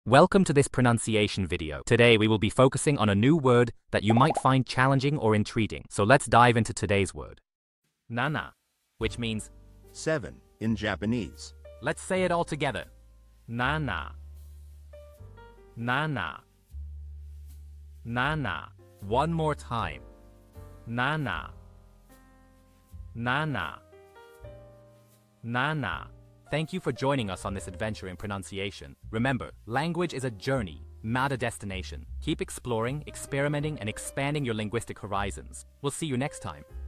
Welcome to this pronunciation video. Today we will be focusing on a new word that you might find challenging or intriguing. So let's dive into today's word. Nana, which means 7 in Japanese. Let's say it all together. Nana. Nana. Nana. One more time. Nana. Nana. Nana. Thank you for joining us on this adventure in pronunciation. Remember, language is a journey, not a destination. Keep exploring, experimenting, and expanding your linguistic horizons. We'll see you next time.